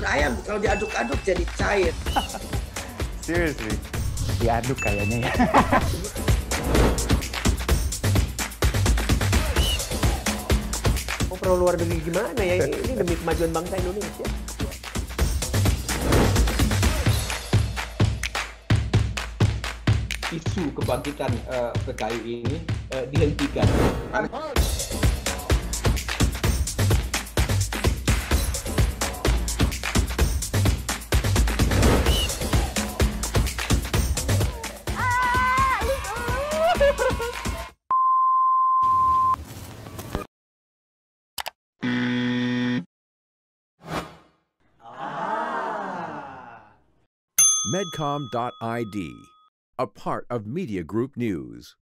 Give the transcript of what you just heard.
bubur ayam kalau diaduk-aduk jadi cair. Seriously? Diaduk kayaknya ya. Oh, perlu luar negeri gimana ya? Ini demi kemajuan bangsa Indonesia. Isu kebangkitan PKI ini dihentikan. Medcom.id, a part of Media Group News.